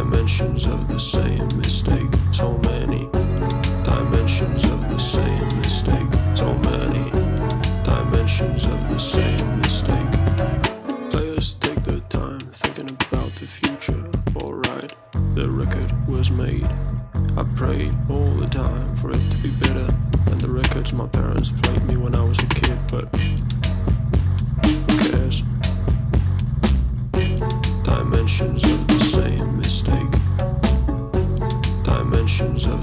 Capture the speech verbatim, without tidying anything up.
Dimensions of the same mistake, so many. Dimensions of the same mistake, so many. Dimensions of the same mistake. Players take their time thinking about the future. Alright, the record was made. I prayed all the time for it to be better than the records my parents played me when I was a kid, but who cares? Dimensions of the same mistake. Dimensions of